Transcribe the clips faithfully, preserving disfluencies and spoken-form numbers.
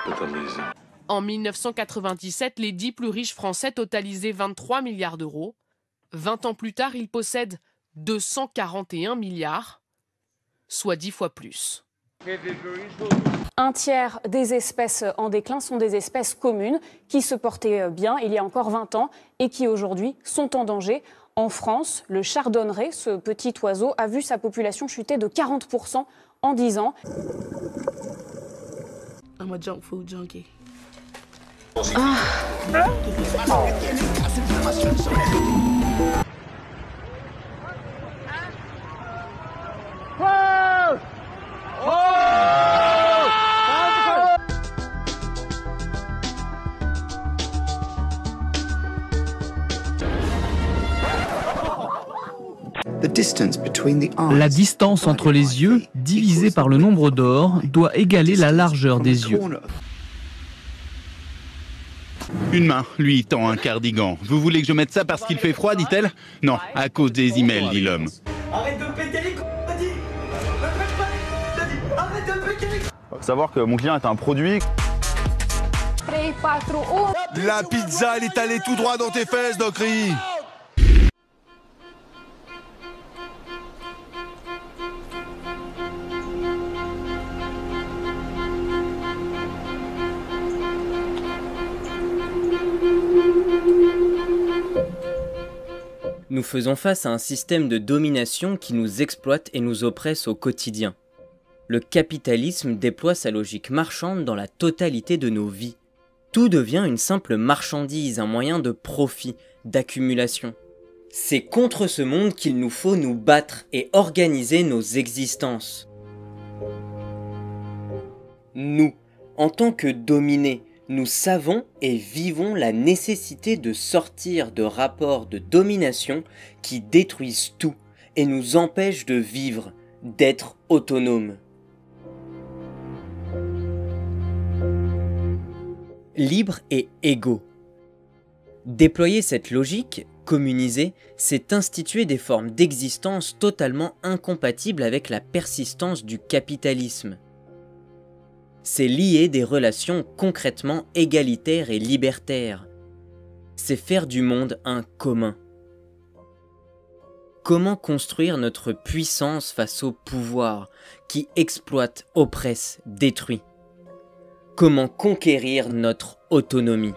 En mille neuf cent quatre-vingt-dix-sept, les dix plus riches Français totalisaient vingt-trois milliards d'euros. vingt ans plus tard, ils possèdent deux cent quarante et un milliards, soit dix fois plus. Un tiers des espèces en déclin sont des espèces communes qui se portaient bien il y a encore vingt ans et qui aujourd'hui sont en danger. En France, le chardonneret, ce petit oiseau, a vu sa population chuter de quarante pour cent en dix ans. I'm a junk food junkie. Ah. La distance entre les yeux, divisée par le nombre d'or, doit égaler la largeur des yeux. Une main lui tend un cardigan. Vous voulez que je mette ça parce qu'il fait froid, dit-elle? Non, à cause des emails, dit l'homme. Arrête de péter les couilles, t'as dit. Arrête de péter les couilles. Faut savoir que mon client est un produit. La pizza, elle est allée tout droit dans tes fesses, Docry. Nous faisons face à un système de domination qui nous exploite et nous oppresse au quotidien. Le capitalisme déploie sa logique marchande dans la totalité de nos vies. Tout devient une simple marchandise, un moyen de profit, d'accumulation. C'est contre ce monde qu'il nous faut nous battre et organiser nos existences. Nous, en tant que dominés, nous savons et vivons la nécessité de sortir de rapports de domination qui détruisent tout et nous empêchent de vivre, d'être autonomes. Libres et égaux. Déployer cette logique, communiser, c'est instituer des formes d'existence totalement incompatibles avec la persistance du capitalisme. C'est lier des relations concrètement égalitaires et libertaires. C'est faire du monde un commun. Comment construire notre puissance face au pouvoir qui exploite, oppresse, détruit? Comment conquérir notre autonomie?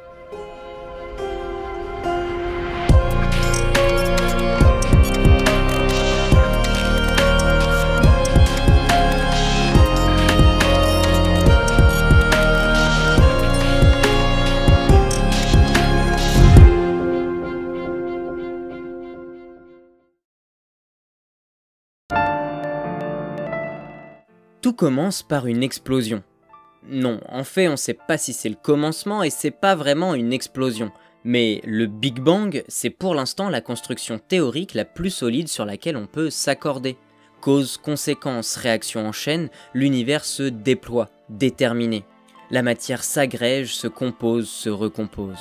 Tout commence par une explosion. Non, en fait, on ne sait pas si c'est le commencement et c'est pas vraiment une explosion. Mais le Big Bang, c'est pour l'instant la construction théorique la plus solide sur laquelle on peut s'accorder. Cause, conséquence, réaction en chaîne, l'univers se déploie, déterminé. La matière s'agrège, se compose, se recompose.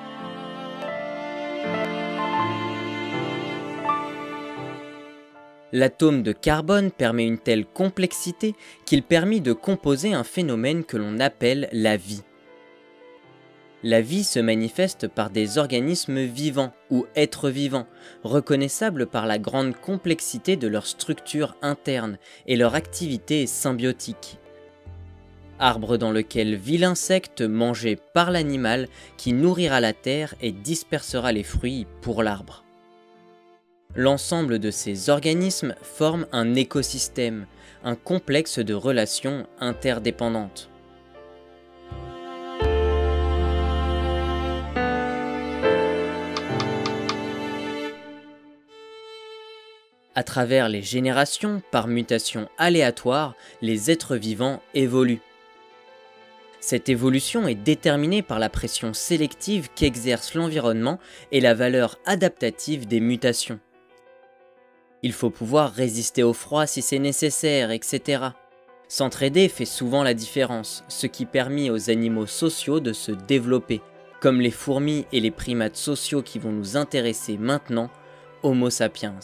L'atome de carbone permet une telle complexité qu'il permit de composer un phénomène que l'on appelle la vie. La vie se manifeste par des organismes vivants ou êtres vivants, reconnaissables par la grande complexité de leur structure interne et leur activité symbiotique. Arbre dans lequel vit l'insecte mangé par l'animal qui nourrira la terre et dispersera les fruits pour l'arbre. L'ensemble de ces organismes forme un écosystème, un complexe de relations interdépendantes. À travers les générations, par mutation aléatoire, les êtres vivants évoluent. Cette évolution est déterminée par la pression sélective qu'exerce l'environnement et la valeur adaptative des mutations. Il faut pouvoir résister au froid si c'est nécessaire, et cetera. S'entraider fait souvent la différence, ce qui permet aux animaux sociaux de se développer, comme les fourmis et les primates sociaux qui vont nous intéresser maintenant, Homo sapiens.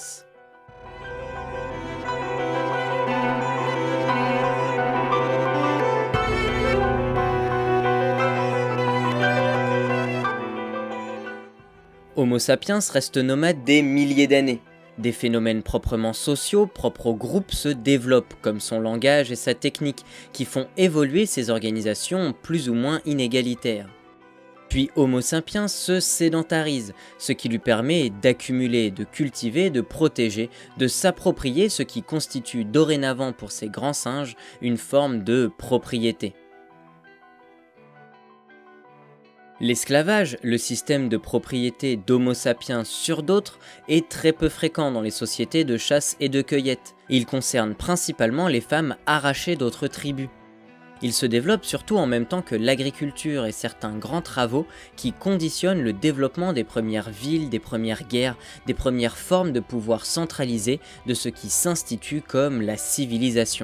Homo sapiens reste nomade des milliers d'années. Des phénomènes proprement sociaux, propres au groupe, se développent, comme son langage et sa technique, qui font évoluer ces organisations plus ou moins inégalitaires. Puis Homo sapiens se sédentarise, ce qui lui permet d'accumuler, de cultiver, de protéger, de s'approprier ce qui constitue dorénavant pour ces grands singes une forme de propriété. L'esclavage, le système de propriété d'Homo sapiens sur d'autres, est très peu fréquent dans les sociétés de chasse et de cueillette. Il concerne principalement les femmes arrachées d'autres tribus. Il se développe surtout en même temps que l'agriculture et certains grands travaux qui conditionnent le développement des premières villes, des premières guerres, des premières formes de pouvoir centralisé de ce qui s'institue comme la civilisation.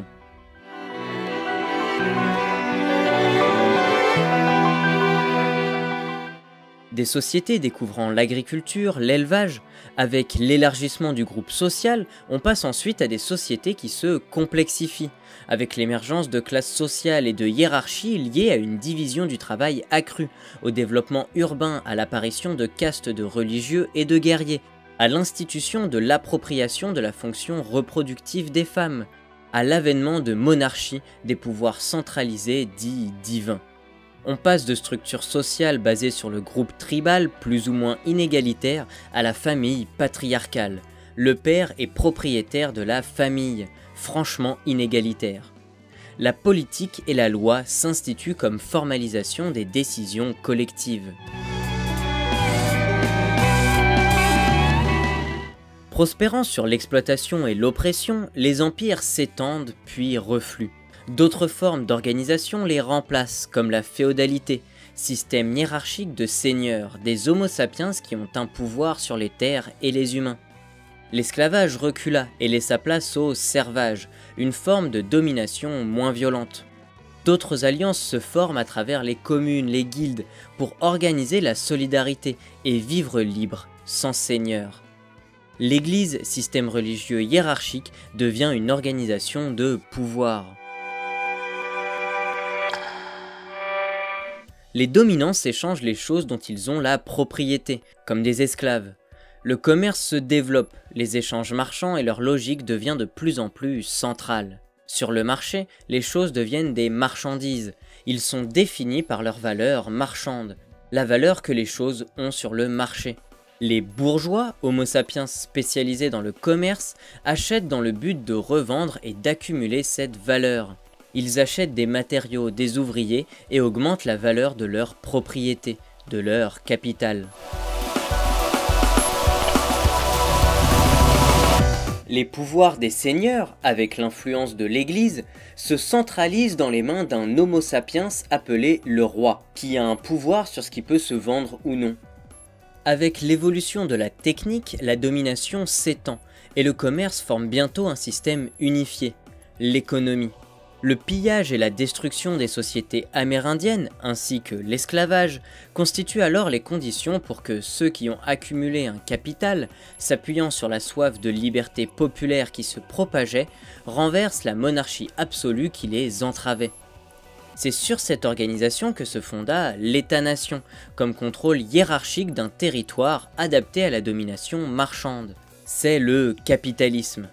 Des sociétés découvrant l'agriculture, l'élevage, avec l'élargissement du groupe social, on passe ensuite à des sociétés qui se complexifient, avec l'émergence de classes sociales et de hiérarchies liées à une division du travail accrue, au développement urbain, à l'apparition de castes de religieux et de guerriers, à l'institution de l'appropriation de la fonction reproductive des femmes, à l'avènement de monarchies, des pouvoirs centralisés dits divins. On passe de structures sociales basées sur le groupe tribal, plus ou moins inégalitaire, à la famille patriarcale. Le père est propriétaire de la famille, franchement inégalitaire. La politique et la loi s'instituent comme formalisation des décisions collectives. Prospérant sur l'exploitation et l'oppression, les empires s'étendent puis refluent. D'autres formes d'organisation les remplacent, comme la féodalité, système hiérarchique de seigneurs, des Homo sapiens qui ont un pouvoir sur les terres et les humains. L'esclavage recula et laissa place au servage, une forme de domination moins violente. D'autres alliances se forment à travers les communes, les guildes, pour organiser la solidarité et vivre libre, sans seigneur. L'Église, système religieux hiérarchique, devient une organisation de pouvoir. Les dominants s'échangent les choses dont ils ont la propriété, comme des esclaves. Le commerce se développe, les échanges marchands et leur logique devient de plus en plus centrale. Sur le marché, les choses deviennent des marchandises. Ils sont définis par leur valeur marchande, la valeur que les choses ont sur le marché. Les bourgeois, Homo sapiens spécialisés dans le commerce, achètent dans le but de revendre et d'accumuler cette valeur. Ils achètent des matériaux, des ouvriers et augmentent la valeur de leur propriété, de leur capital. Les pouvoirs des seigneurs, avec l'influence de l'Église, se centralisent dans les mains d'un Homo sapiens appelé le roi, qui a un pouvoir sur ce qui peut se vendre ou non. Avec l'évolution de la technique, la domination s'étend, et le commerce forme bientôt un système unifié, l'économie. Le pillage et la destruction des sociétés amérindiennes, ainsi que l'esclavage, constituent alors les conditions pour que ceux qui ont accumulé un capital, s'appuyant sur la soif de liberté populaire qui se propageait, renversent la monarchie absolue qui les entravait. C'est sur cette organisation que se fonda l'État-nation, comme contrôle hiérarchique d'un territoire adapté à la domination marchande. C'est le capitalisme.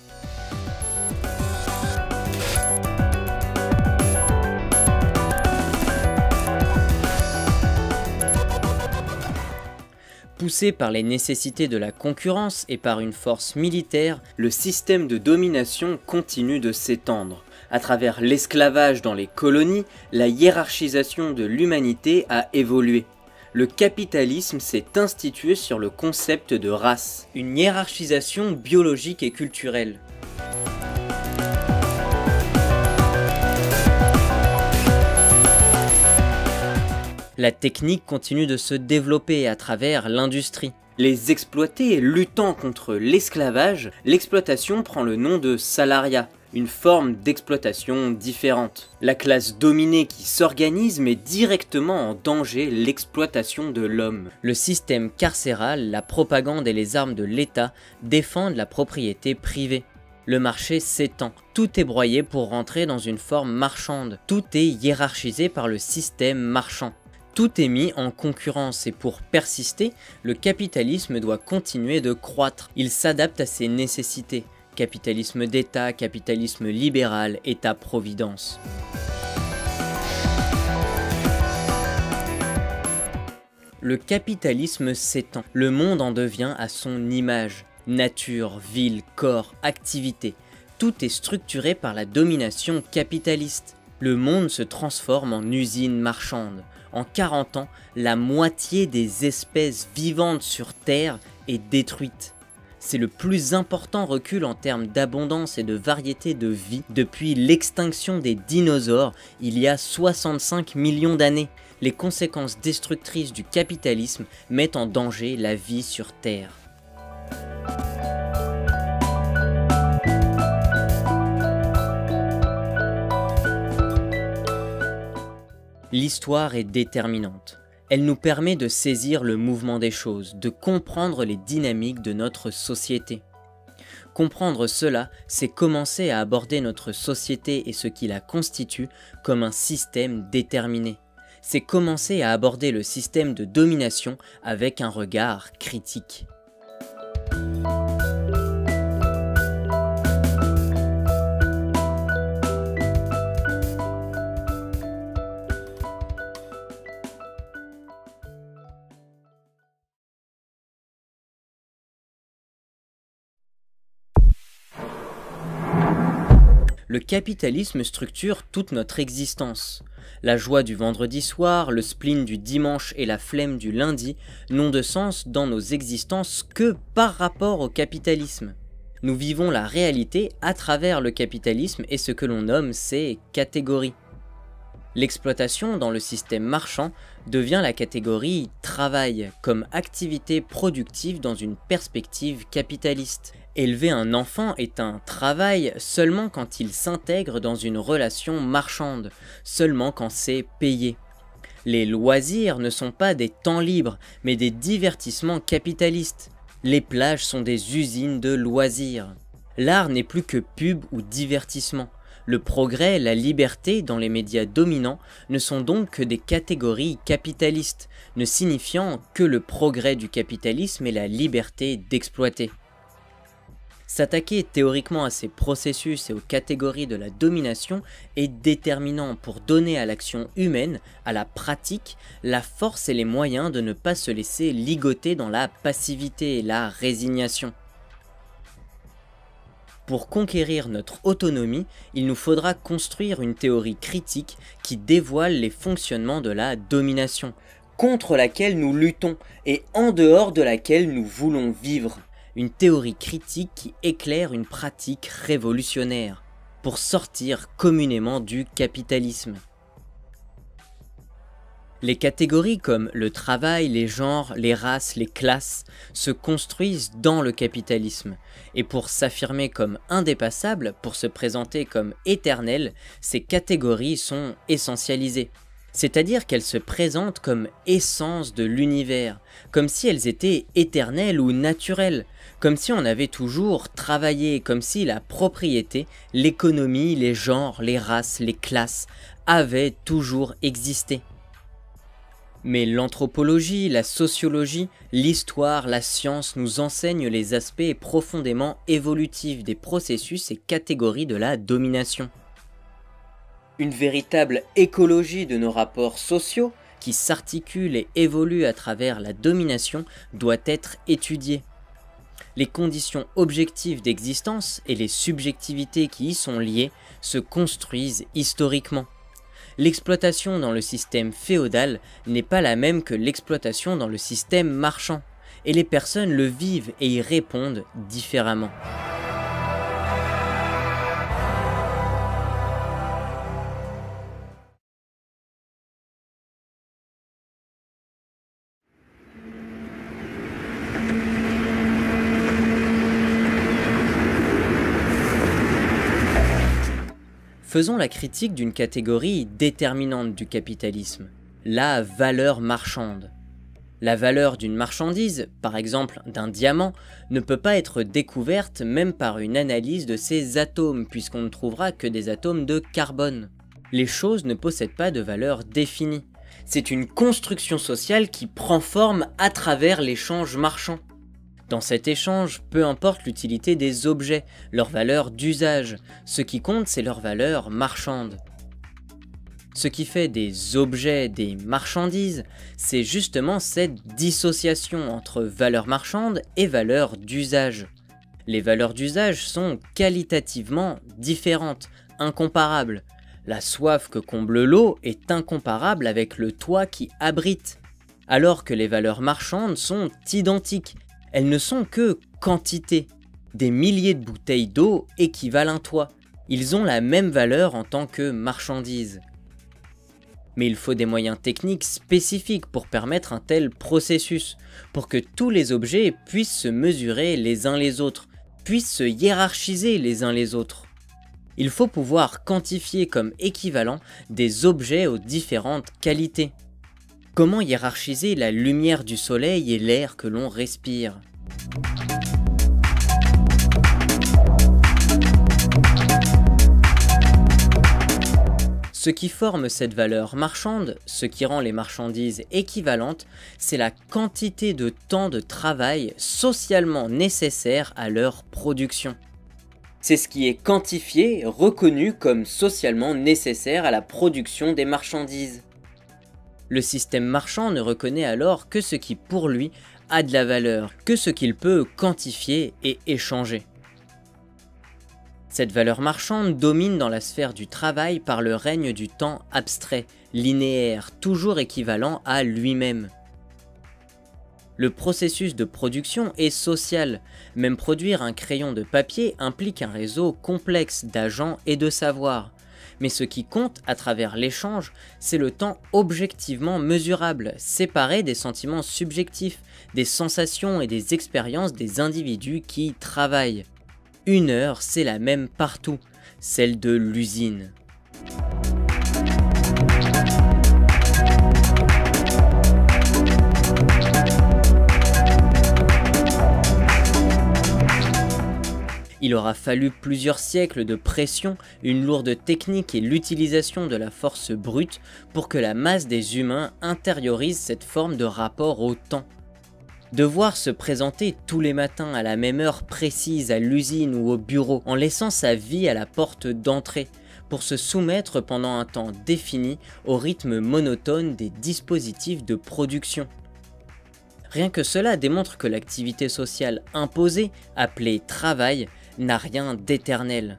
Poussé par les nécessités de la concurrence et par une force militaire, le système de domination continue de s'étendre. À travers l'esclavage dans les colonies, la hiérarchisation de l'humanité a évolué. Le capitalisme s'est institué sur le concept de race, une hiérarchisation biologique et culturelle. La technique continue de se développer à travers l'industrie. Les exploités luttant contre l'esclavage, l'exploitation prend le nom de salariat, une forme d'exploitation différente. La classe dominée qui s'organise met directement en danger l'exploitation de l'homme. Le système carcéral, la propagande et les armes de l'État défendent la propriété privée. Le marché s'étend, tout est broyé pour rentrer dans une forme marchande, tout est hiérarchisé par le système marchand. Tout est mis en concurrence et pour persister, le capitalisme doit continuer de croître. Il s'adapte à ses nécessités. Capitalisme d'État, capitalisme libéral, État-providence. Le capitalisme s'étend. Le monde en devient à son image. Nature, ville, corps, activité. Tout est structuré par la domination capitaliste. Le monde se transforme en usine marchande. En quarante ans, la moitié des espèces vivantes sur Terre est détruite. C'est le plus important recul en termes d'abondance et de variété de vie depuis l'extinction des dinosaures il y a soixante-cinq millions d'années. Les conséquences destructrices du capitalisme mettent en danger la vie sur Terre. L'histoire est déterminante. Elle nous permet de saisir le mouvement des choses, de comprendre les dynamiques de notre société. Comprendre cela, c'est commencer à aborder notre société et ce qui la constitue comme un système déterminé. C'est commencer à aborder le système de domination avec un regard critique. Le capitalisme structure toute notre existence. La joie du vendredi soir, le spleen du dimanche et la flemme du lundi n'ont de sens dans nos existences que par rapport au capitalisme. Nous vivons la réalité à travers le capitalisme et ce que l'on nomme ces catégories. L'exploitation dans le système marchand devient la catégorie travail comme activité productive dans une perspective capitaliste. Élever un enfant est un travail seulement quand il s'intègre dans une relation marchande, seulement quand c'est payé. Les loisirs ne sont pas des temps libres, mais des divertissements capitalistes. Les plages sont des usines de loisirs. L'art n'est plus que pub ou divertissement. Le progrès, la liberté dans les médias dominants ne sont donc que des catégories capitalistes, ne signifiant que le progrès du capitalisme et la liberté d'exploiter. S'attaquer théoriquement à ces processus et aux catégories de la domination est déterminant pour donner à l'action humaine, à la pratique, la force et les moyens de ne pas se laisser ligoter dans la passivité et la résignation. Pour conquérir notre autonomie, il nous faudra construire une théorie critique qui dévoile les fonctionnements de la domination, contre laquelle nous luttons et en dehors de laquelle nous voulons vivre. Une théorie critique qui éclaire une pratique révolutionnaire, pour sortir communément du capitalisme. Les catégories comme le travail, les genres, les races, les classes se construisent dans le capitalisme, et pour s'affirmer comme indépassables, pour se présenter comme éternelles, ces catégories sont essentialisées. C'est-à-dire qu'elles se présentent comme essence de l'univers, comme si elles étaient éternelles ou naturelles, comme si on avait toujours travaillé, comme si la propriété, l'économie, les genres, les races, les classes avaient toujours existé. Mais l'anthropologie, la sociologie, l'histoire, la science nous enseignent les aspects profondément évolutifs des processus et catégories de la domination. Une véritable écologie de nos rapports sociaux, qui s'articule et évolue à travers la domination, doit être étudiée. Les conditions objectives d'existence et les subjectivités qui y sont liées se construisent historiquement. L'exploitation dans le système féodal n'est pas la même que l'exploitation dans le système marchand, et les personnes le vivent et y répondent différemment. Faisons la critique d'une catégorie déterminante du capitalisme, la valeur marchande. La valeur d'une marchandise, par exemple d'un diamant, ne peut pas être découverte même par une analyse de ses atomes, puisqu'on ne trouvera que des atomes de carbone. Les choses ne possèdent pas de valeur définie. C'est une construction sociale qui prend forme à travers l'échange marchand. Dans cet échange, peu importe l'utilité des objets, leur valeur d'usage, ce qui compte c'est leur valeur marchande. Ce qui fait des objets des marchandises, c'est justement cette dissociation entre valeur marchande et valeur d'usage. Les valeurs d'usage sont qualitativement différentes, incomparables. La soif que comble l'eau est incomparable avec le toit qui abrite, alors que les valeurs marchandes sont identiques. Elles ne sont que quantité. Des milliers de bouteilles d'eau équivalent un toit. Ils ont la même valeur en tant que marchandises. Mais il faut des moyens techniques spécifiques pour permettre un tel processus, pour que tous les objets puissent se mesurer les uns les autres, puissent se hiérarchiser les uns les autres. Il faut pouvoir quantifier comme équivalent des objets aux différentes qualités. Comment hiérarchiser la lumière du soleil et l'air que l'on respire ? Ce qui forme cette valeur marchande, ce qui rend les marchandises équivalentes, c'est la quantité de temps de travail socialement nécessaire à leur production. C'est ce qui est quantifié, reconnu comme socialement nécessaire à la production des marchandises. Le système marchand ne reconnaît alors que ce qui pour lui a de la valeur, que ce qu'il peut quantifier et échanger. Cette valeur marchande domine dans la sphère du travail par le règne du temps abstrait, linéaire, toujours équivalent à lui-même. Le processus de production est social, même produire un crayon de papier implique un réseau complexe d'agents et de savoirs. Mais ce qui compte à travers l'échange, c'est le temps objectivement mesurable, séparé des sentiments subjectifs, des sensations et des expériences des individus qui travaillent. Une heure, c'est la même partout, celle de l'usine. Il aura fallu plusieurs siècles de pression, une lourde technique et l'utilisation de la force brute pour que la masse des humains intériorise cette forme de rapport au temps. Devoir se présenter tous les matins à la même heure précise à l'usine ou au bureau en laissant sa vie à la porte d'entrée pour se soumettre pendant un temps défini au rythme monotone des dispositifs de production. Rien que cela démontre que l'activité sociale imposée, appelée travail, n'a rien d'éternel.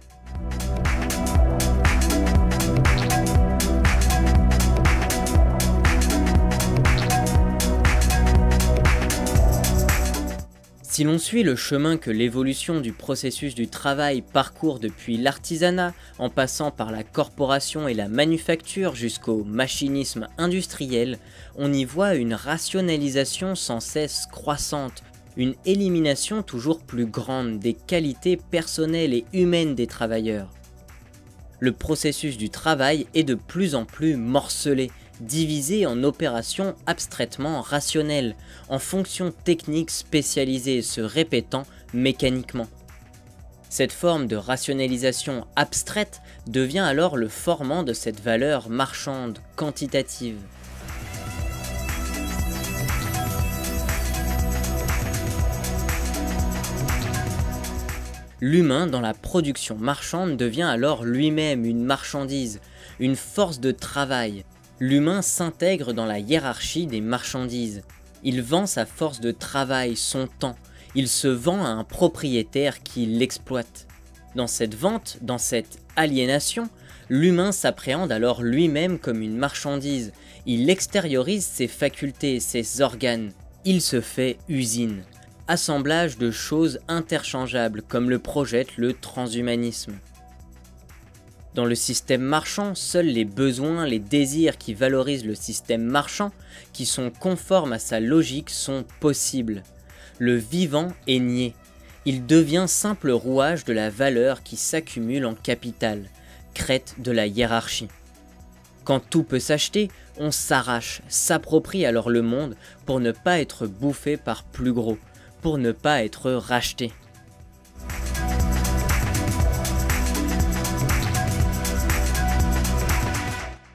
Si l'on suit le chemin que l'évolution du processus du travail parcourt depuis l'artisanat, en passant par la corporation et la manufacture jusqu'au machinisme industriel, on y voit une rationalisation sans cesse croissante, une élimination toujours plus grande des qualités personnelles et humaines des travailleurs. Le processus du travail est de plus en plus morcelé, divisé en opérations abstraitement rationnelles, en fonctions techniques spécialisées se répétant mécaniquement. Cette forme de rationalisation abstraite devient alors le formant de cette valeur marchande quantitative. L'humain dans la production marchande devient alors lui-même une marchandise, une force de travail. L'humain s'intègre dans la hiérarchie des marchandises. Il vend sa force de travail, son temps. Il se vend à un propriétaire qui l'exploite. Dans cette vente, dans cette aliénation, l'humain s'appréhende alors lui-même comme une marchandise. Il extériorise ses facultés, ses organes. Il se fait usine. Assemblage de choses interchangeables comme le projette le transhumanisme. Dans le système marchand, seuls les besoins, les désirs qui valorisent le système marchand, qui sont conformes à sa logique, sont possibles. Le vivant est nié. Il devient simple rouage de la valeur qui s'accumule en capital, crête de la hiérarchie. Quand tout peut s'acheter, on s'arrache, s'approprie alors le monde pour ne pas être bouffé par plus gros, pour ne pas être racheté.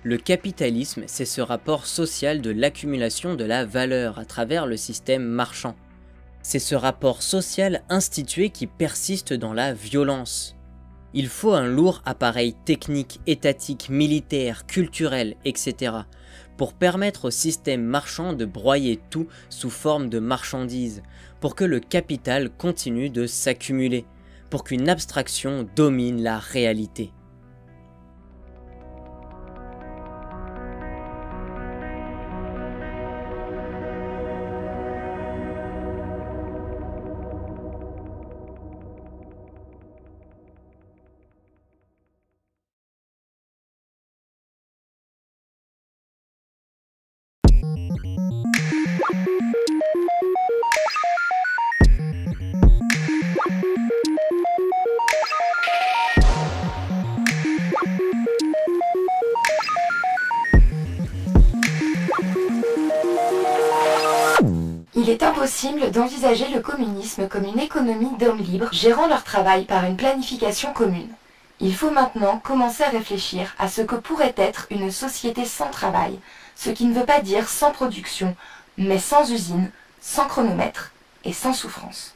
Le capitalisme, c'est ce rapport social de l'accumulation de la valeur à travers le système marchand. C'est ce rapport social institué qui persiste dans la violence. Il faut un lourd appareil technique, étatique, militaire, culturel, et cetera pour permettre au système marchand de broyer tout sous forme de marchandises, pour que le capital continue de s'accumuler, pour qu'une abstraction domine la réalité. Il est impossible d'envisager le communisme comme une économie d'hommes libres gérant leur travail par une planification commune. Il faut maintenant commencer à réfléchir à ce que pourrait être une société sans travail, ce qui ne veut pas dire sans production, mais sans usine, sans chronomètre et sans souffrance.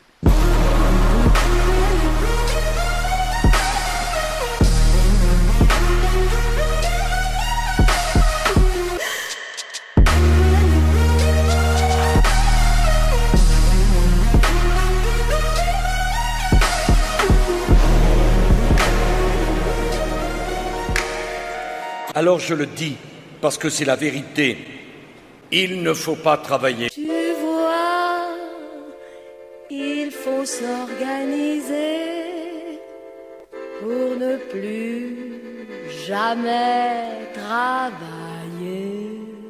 Alors je le dis, parce que c'est la vérité. Il ne faut pas travailler. Tu vois, il faut s'organiser pour ne plus jamais travailler.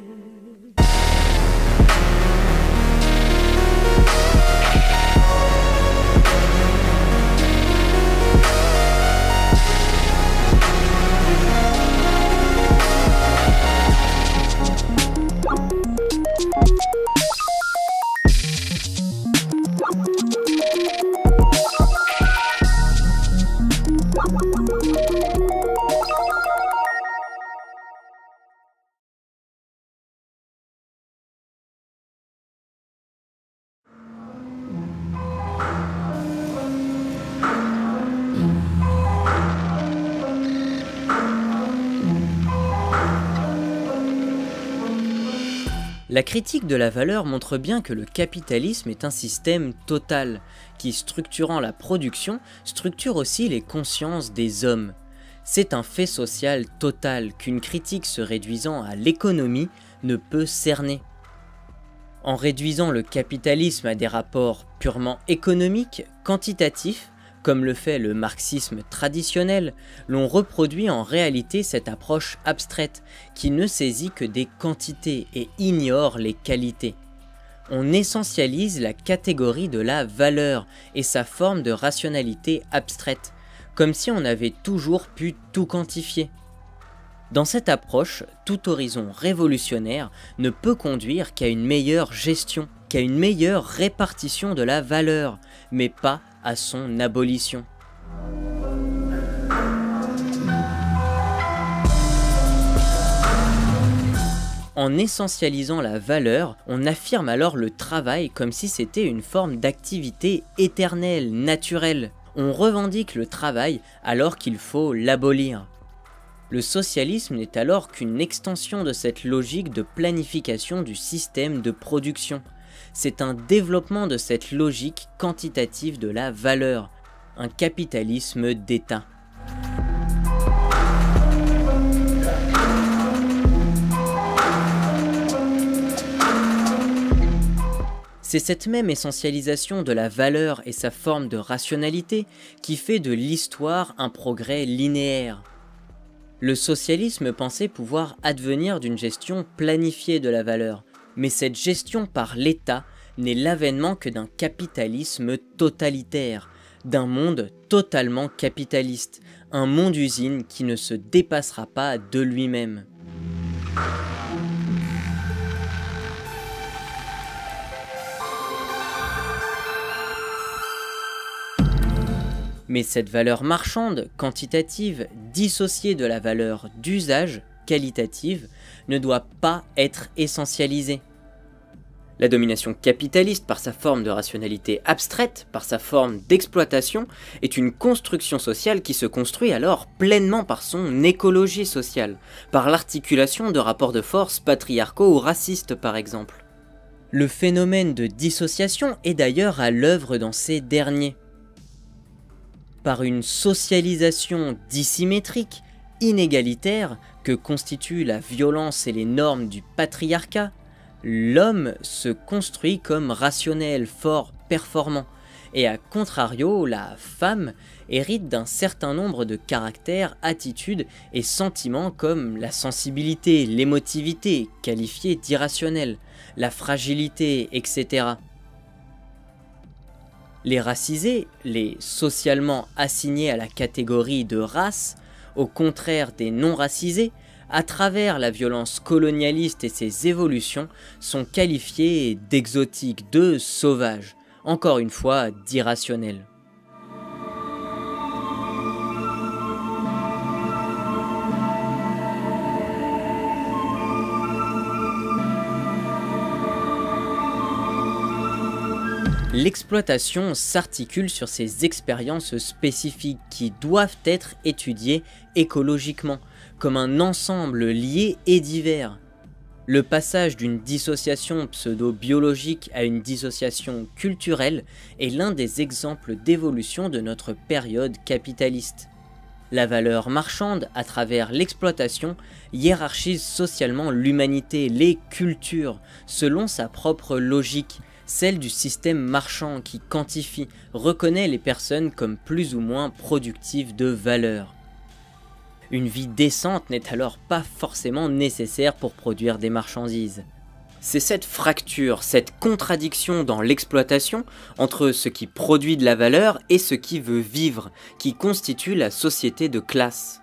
La critique de la valeur montre bien que le capitalisme est un système total, qui, structurant la production, structure aussi les consciences des hommes. C'est un fait social total qu'une critique se réduisant à l'économie ne peut cerner. En réduisant le capitalisme à des rapports purement économiques, quantitatifs, comme le fait le marxisme traditionnel, l'on reproduit en réalité cette approche abstraite qui ne saisit que des quantités et ignore les qualités. On essentialise la catégorie de la valeur et sa forme de rationalité abstraite, comme si on avait toujours pu tout quantifier. Dans cette approche, tout horizon révolutionnaire ne peut conduire qu'à une meilleure gestion, qu'à une meilleure répartition de la valeur, mais pas à son abolition. En essentialisant la valeur, on affirme alors le travail comme si c'était une forme d'activité éternelle, naturelle. On revendique le travail alors qu'il faut l'abolir. Le socialisme n'est alors qu'une extension de cette logique de planification du système de production. C'est un développement de cette logique quantitative de la valeur, un capitalisme d'État. C'est cette même essentialisation de la valeur et sa forme de rationalité qui fait de l'histoire un progrès linéaire. Le socialisme pensait pouvoir advenir d'une gestion planifiée de la valeur, mais cette gestion par l'État n'est l'avènement que d'un capitalisme totalitaire, d'un monde totalement capitaliste, un monde-usine qui ne se dépassera pas de lui-même. Mais cette valeur marchande, quantitative, dissociée de la valeur d'usage, qualitative, ne doit pas être essentialisée. La domination capitaliste, par sa forme de rationalité abstraite, par sa forme d'exploitation, est une construction sociale qui se construit alors pleinement par son écologie sociale, par l'articulation de rapports de force patriarcaux ou racistes par exemple. Le phénomène de dissociation est d'ailleurs à l'œuvre dans ces derniers. Par une socialisation dissymétrique, inégalitaire, que constituent la violence et les normes du patriarcat, l'homme se construit comme rationnel, fort, performant, et à contrario, la femme hérite d'un certain nombre de caractères, attitudes et sentiments comme la sensibilité, l'émotivité, qualifiée d'irrationnelle, la fragilité, et cetera. Les racisés, les socialement assignés à la catégorie de race, au contraire des non-racisés, à travers la violence colonialiste et ses évolutions, sont qualifiés d'exotiques, de sauvages, encore une fois d'irrationnels. L'exploitation s'articule sur ces expériences spécifiques qui doivent être étudiées écologiquement, comme un ensemble lié et divers. Le passage d'une dissociation pseudo-biologique à une dissociation culturelle est l'un des exemples d'évolution de notre période capitaliste. La valeur marchande, à travers l'exploitation, hiérarchise socialement l'humanité, les cultures, selon sa propre logique, celle du système marchand qui quantifie, reconnaît les personnes comme plus ou moins productives de valeur. Une vie décente n'est alors pas forcément nécessaire pour produire des marchandises. C'est cette fracture, cette contradiction dans l'exploitation entre ce qui produit de la valeur et ce qui veut vivre, qui constitue la société de classe.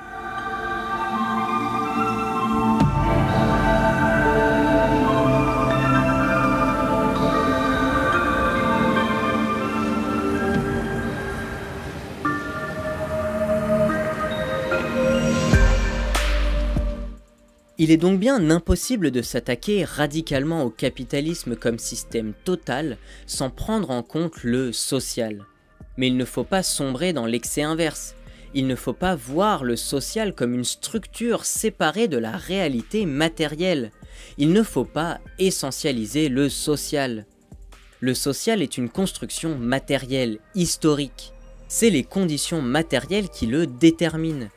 Il est donc bien impossible de s'attaquer radicalement au capitalisme comme système total sans prendre en compte le social. Mais il ne faut pas sombrer dans l'excès inverse. Il ne faut pas voir le social comme une structure séparée de la réalité matérielle. Il ne faut pas essentialiser le social. Le social est une construction matérielle, historique. C'est les conditions matérielles qui le déterminent.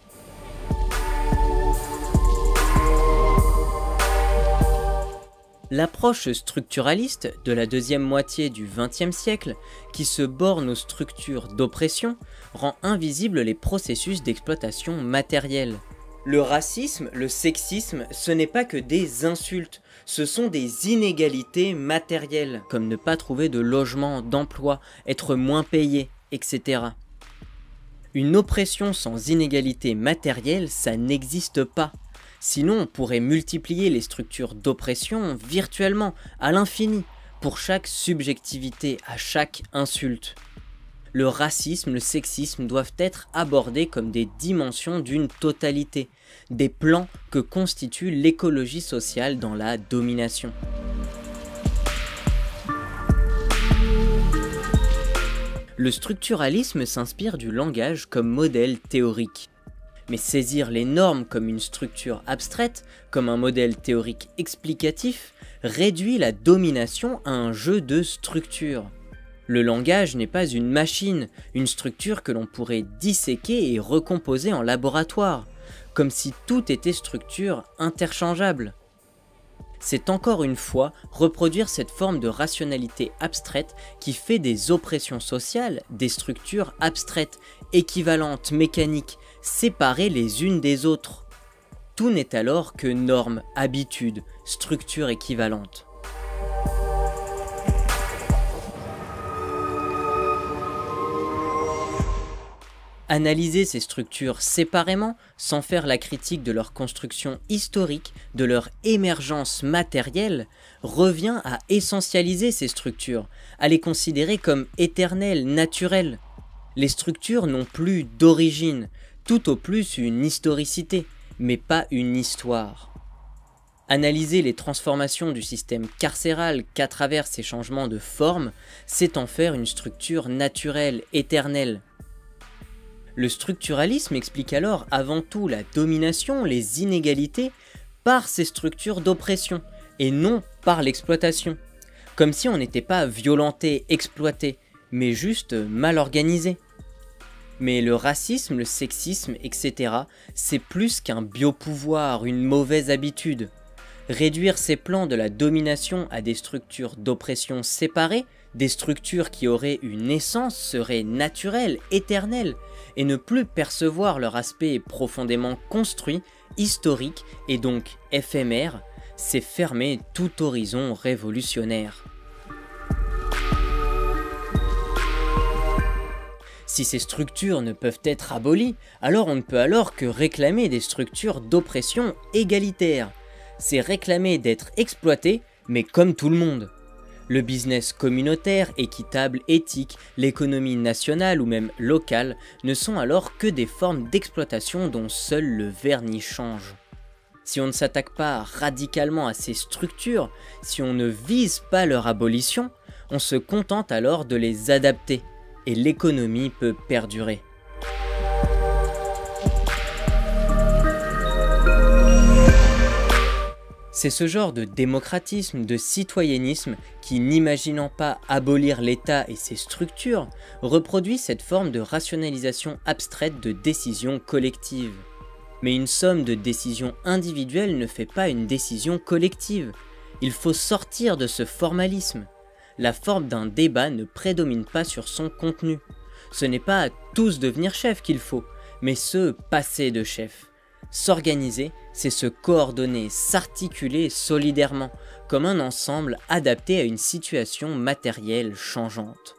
L'approche structuraliste de la deuxième moitié du vingtième siècle, qui se borne aux structures d'oppression, rend invisibles les processus d'exploitation matérielle. Le racisme, le sexisme, ce n'est pas que des insultes, ce sont des inégalités matérielles, comme ne pas trouver de logement, d'emploi, être moins payé, et cetera. Une oppression sans inégalité matérielle, ça n'existe pas. Sinon, on pourrait multiplier les structures d'oppression virtuellement, à l'infini, pour chaque subjectivité, à chaque insulte. Le racisme, le sexisme doivent être abordés comme des dimensions d'une totalité, des plans que constitue l'écologie sociale dans la domination. Le structuralisme s'inspire du langage comme modèle théorique. Mais saisir les normes comme une structure abstraite, comme un modèle théorique explicatif, réduit la domination à un jeu de structures. Le langage n'est pas une machine, une structure que l'on pourrait disséquer et recomposer en laboratoire, comme si tout était structure interchangeable. C'est encore une fois reproduire cette forme de rationalité abstraite qui fait des oppressions sociales des structures abstraites, équivalentes, mécaniques, séparées les unes des autres. Tout n'est alors que normes, habitudes, structures équivalentes. Analyser ces structures séparément, sans faire la critique de leur construction historique, de leur émergence matérielle, revient à essentialiser ces structures, à les considérer comme éternelles, naturelles. Les structures n'ont plus d'origine, tout au plus une historicité, mais pas une histoire. Analyser les transformations du système carcéral qu'à travers ces changements de forme, c'est en faire une structure naturelle, éternelle. Le structuralisme explique alors avant tout la domination, les inégalités, par ces structures d'oppression, et non par l'exploitation. Comme si on n'était pas violenté, exploité, mais juste mal organisé. Mais le racisme, le sexisme, et cetera, c'est plus qu'un biopouvoir, une mauvaise habitude. Réduire ces plans de la domination à des structures d'oppression séparées, des structures qui auraient une essence, seraient naturelles, éternelles, et ne plus percevoir leur aspect profondément construit, historique et donc éphémère, c'est fermer tout horizon révolutionnaire. Si ces structures ne peuvent être abolies, alors on ne peut alors que réclamer des structures d'oppression égalitaires. C'est réclamer d'être exploité, mais comme tout le monde. Le business communautaire, équitable, éthique, l'économie nationale ou même locale ne sont alors que des formes d'exploitation dont seul le vernis change. Si on ne s'attaque pas radicalement à ces structures, si on ne vise pas leur abolition, on se contente alors de les adapter, et l'économie peut perdurer. C'est ce genre de démocratisme, de citoyennisme qui, n'imaginant pas abolir l'État et ses structures, reproduit cette forme de rationalisation abstraite de décisions collectives. Mais une somme de décisions individuelles ne fait pas une décision collective. Il faut sortir de ce formalisme. La forme d'un débat ne prédomine pas sur son contenu. Ce n'est pas à tous devenir chef qu'il faut, mais se passer de chef. S'organiser, c'est se coordonner, s'articuler solidairement, comme un ensemble adapté à une situation matérielle changeante.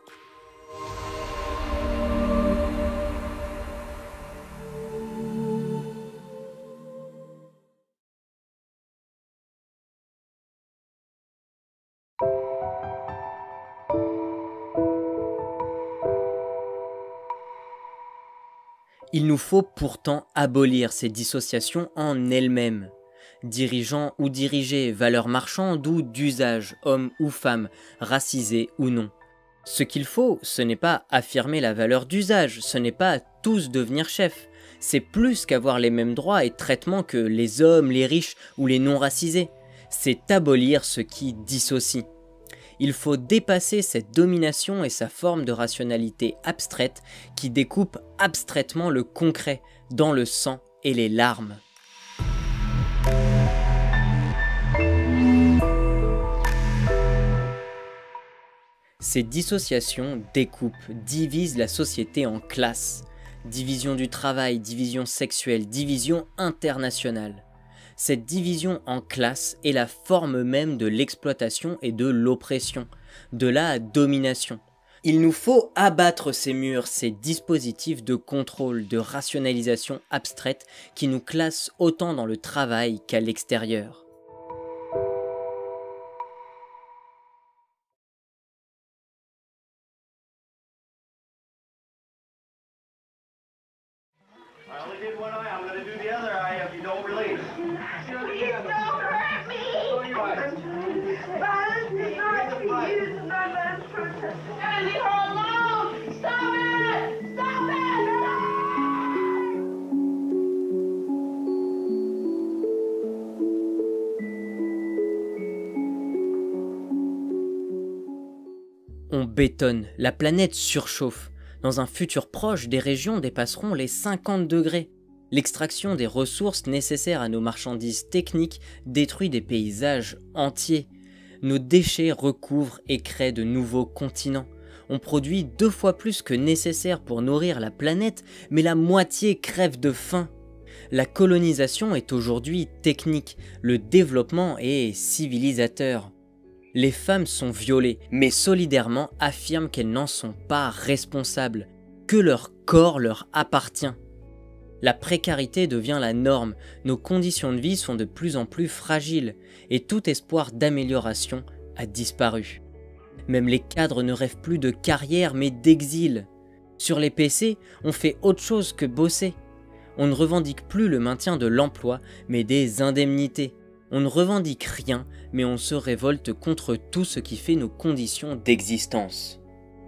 Il nous faut pourtant abolir ces dissociations en elles-mêmes. Dirigeants ou dirigés, valeurs marchandes ou d'usage, hommes ou femmes, racisés ou non. Ce qu'il faut, ce n'est pas affirmer la valeur d'usage, ce n'est pas tous devenir chefs. C'est plus qu'avoir les mêmes droits et traitements que les hommes, les riches ou les non-racisés. C'est abolir ce qui dissocie. Il faut dépasser cette domination et sa forme de rationalité abstraite qui découpe abstraitement le concret dans le sang et les larmes. Ces dissociations découpent, divisent la société en classes. Division du travail, division sexuelle, division internationale. Cette division en classes est la forme même de l'exploitation et de l'oppression, de la domination. Il nous faut abattre ces murs, ces dispositifs de contrôle, de rationalisation abstraite qui nous classent autant dans le travail qu'à l'extérieur. On bétonne, la planète surchauffe. Dans un futur proche, des régions dépasseront les cinquante degrés. L'extraction des ressources nécessaires à nos marchandises techniques détruit des paysages entiers. Nos déchets recouvrent et créent de nouveaux continents. On produit deux fois plus que nécessaire pour nourrir la planète, mais la moitié crève de faim. La colonisation est aujourd'hui technique, le développement est civilisateur. Les femmes sont violées, mais solidairement affirment qu'elles n'en sont pas responsables, que leur corps leur appartient. La précarité devient la norme, nos conditions de vie sont de plus en plus fragiles, et tout espoir d'amélioration a disparu. Même les cadres ne rêvent plus de carrière mais d'exil. Sur les P C, on fait autre chose que bosser. On ne revendique plus le maintien de l'emploi, mais des indemnités. On ne revendique rien, mais on se révolte contre tout ce qui fait nos conditions d'existence.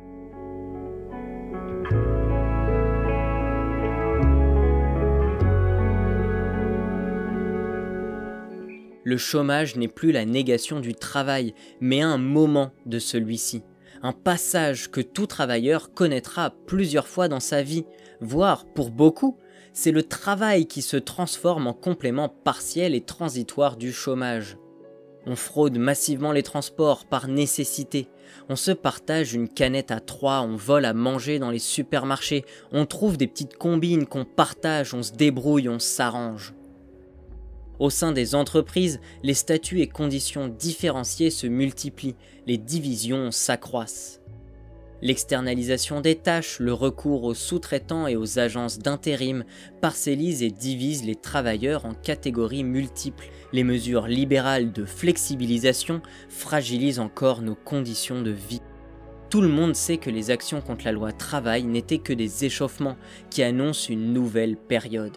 Le chômage n'est plus la négation du travail, mais un moment de celui-ci. Un passage que tout travailleur connaîtra plusieurs fois dans sa vie, voire pour beaucoup, c'est le travail qui se transforme en complément partiel et transitoire du chômage. On fraude massivement les transports par nécessité, on se partage une canette à trois, on vole à manger dans les supermarchés, on trouve des petites combines qu'on partage, on se débrouille, on s'arrange. Au sein des entreprises, les statuts et conditions différenciées se multiplient, les divisions s'accroissent. L'externalisation des tâches, le recours aux sous-traitants et aux agences d'intérim parcellise et divise les travailleurs en catégories multiples. Les mesures libérales de flexibilisation fragilisent encore nos conditions de vie. Tout le monde sait que les actions contre la loi travail n'étaient que des échauffements qui annoncent une nouvelle période.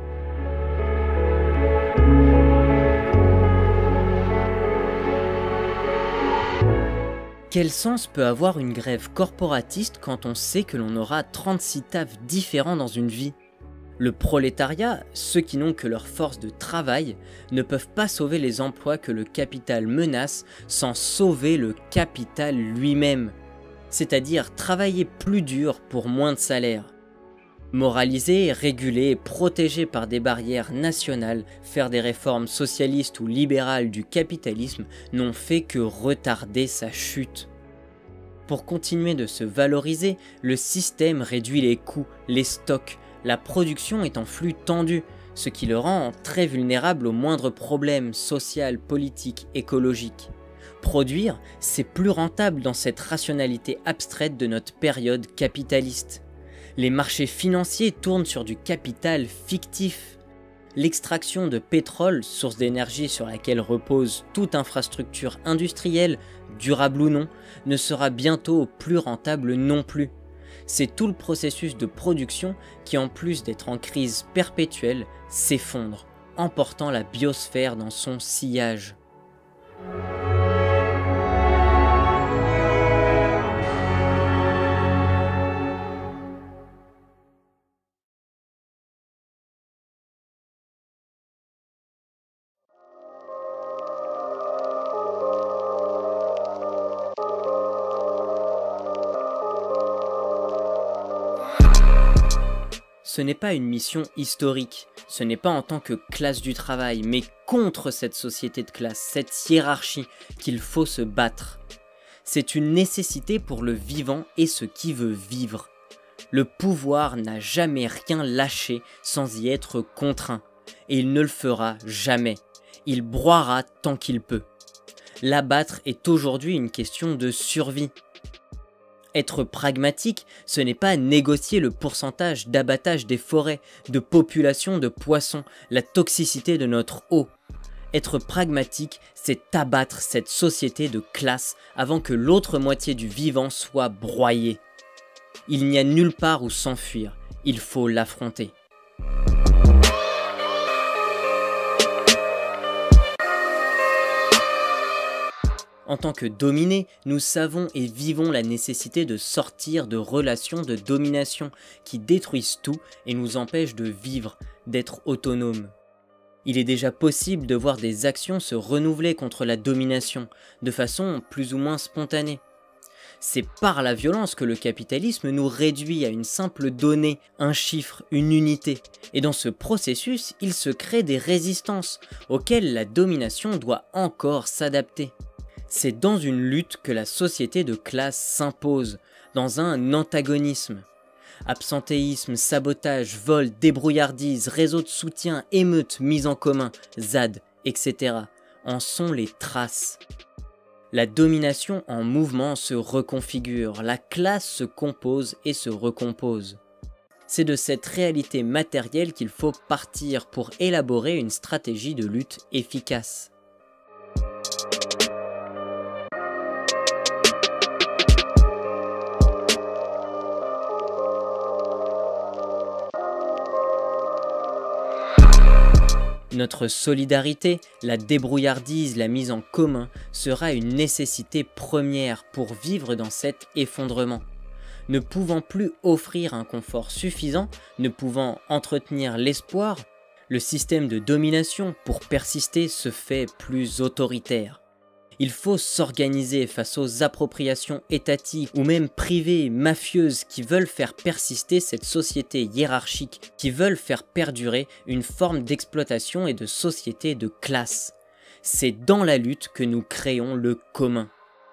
Quel sens peut avoir une grève corporatiste quand on sait que l'on aura trente-six tafs différents dans une vie ? Le prolétariat, ceux qui n'ont que leur force de travail, ne peuvent pas sauver les emplois que le capital menace sans sauver le capital lui-même, c'est-à-dire travailler plus dur pour moins de salaire. Moraliser, réguler, protéger par des barrières nationales, faire des réformes socialistes ou libérales du capitalisme n'ont fait que retarder sa chute. Pour continuer de se valoriser, le système réduit les coûts, les stocks, la production est en flux tendu, ce qui le rend très vulnérable aux moindres problèmes social, politique, écologique. Produire, c'est plus rentable dans cette rationalité abstraite de notre période capitaliste. Les marchés financiers tournent sur du capital fictif. L'extraction de pétrole, source d'énergie sur laquelle repose toute infrastructure industrielle, durable ou non, ne sera bientôt plus rentable non plus. C'est tout le processus de production qui, en plus d'être en crise perpétuelle, s'effondre, emportant la biosphère dans son sillage. Ce n'est pas une mission historique, ce n'est pas en tant que classe du travail, mais contre cette société de classe, cette hiérarchie qu'il faut se battre. C'est une nécessité pour le vivant et ce qui veut vivre. Le pouvoir n'a jamais rien lâché sans y être contraint, et il ne le fera jamais. Il broiera tant qu'il peut. L'abattre est aujourd'hui une question de survie. Être pragmatique, ce n'est pas négocier le pourcentage d'abattage des forêts, de population de poissons, la toxicité de notre eau. Être pragmatique, c'est abattre cette société de classe avant que l'autre moitié du vivant soit broyée. Il n'y a nulle part où s'enfuir, il faut l'affronter. En tant que dominés, nous savons et vivons la nécessité de sortir de relations de domination qui détruisent tout et nous empêchent de vivre, d'être autonomes. Il est déjà possible de voir des actions se renouveler contre la domination, de façon plus ou moins spontanée. C'est par la violence que le capitalisme nous réduit à une simple donnée, un chiffre, une unité. Et dans ce processus, il se crée des résistances, auxquelles la domination doit encore s'adapter. C'est dans une lutte que la société de classe s'impose, dans un antagonisme. Absentéisme, sabotage, vol, débrouillardise, réseau de soutien, émeutes, mise en commun, Z A D, et cetera en sont les traces. La domination en mouvement se reconfigure, la classe se compose et se recompose. C'est de cette réalité matérielle qu'il faut partir pour élaborer une stratégie de lutte efficace. Notre solidarité, la débrouillardise, la mise en commun sera une nécessité première pour vivre dans cet effondrement. Ne pouvant plus offrir un confort suffisant, ne pouvant entretenir l'espoir, le système de domination, pour persister, se fait plus autoritaire. Il faut s'organiser face aux appropriations étatiques ou même privées, mafieuses, qui veulent faire persister cette société hiérarchique, qui veulent faire perdurer une forme d'exploitation et de société de classe. C'est dans la lutte que nous créons le commun.